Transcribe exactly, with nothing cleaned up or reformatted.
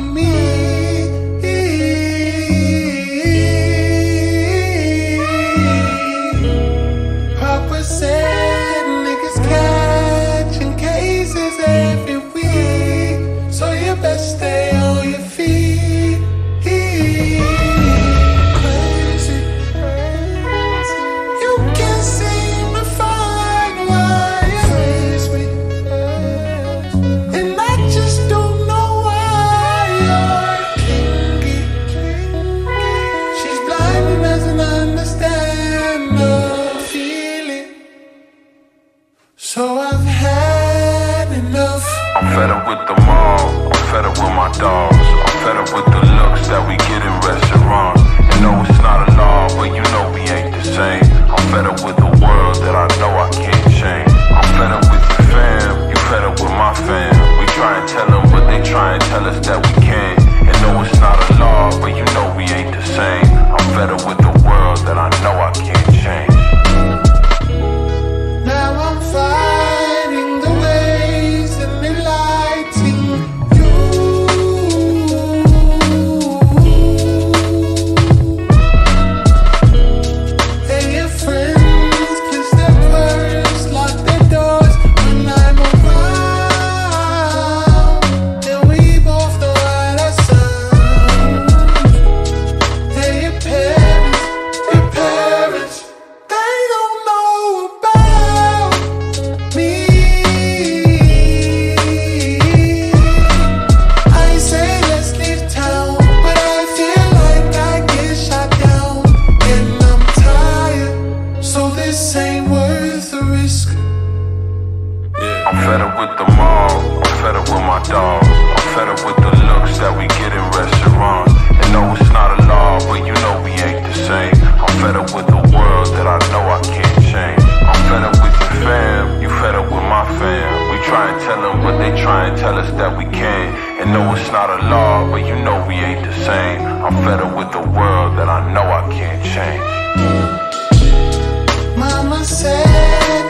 me. Papa said niggas catching cases every week, so you best stay on your feet. Crazy, you can't seem to find why you raise me, and I just don't know why you're kinky. She's blind and doesn't understand the feeling, so I've had enough. I'm fed up with the mall, I'm fed up with my dogs, I'm fed up with the looks that we get in restaurants. And no, it's not a law, but you know we ain't the same. I'm fed up with the world that I know I can't change. I'm fed up with your fam, you fed up with my fam. We try and tell them, but they try and tell us that we can't. And no, it's not a law, but you know we ain't the same. I'm fed up with the world that I know I can't change. Now I'm fighting the ways and enlightening you. And your friends kiss their purse, lock their doors when I'm around, and we both know what I sound. And your parents, your parents, they don't know about me. I say let's leave town, but I feel like I get shot down, and I'm tired, so this ain't worth the risk. I'm fed up with the mall, I'm fed up with my dogs, I'm fed up with the looks that we get in restaurants. And no, it's not a law, but you know we ain't the same. I'm fed up with the world that I know I can't change. I'm fed up with your fam, you fed up with my fam. We try and tell them, but they try and tell us that we can't. And no, it's not a law, but you know we ain't the same. I'm fed up with the world that I know I can't change. Mama said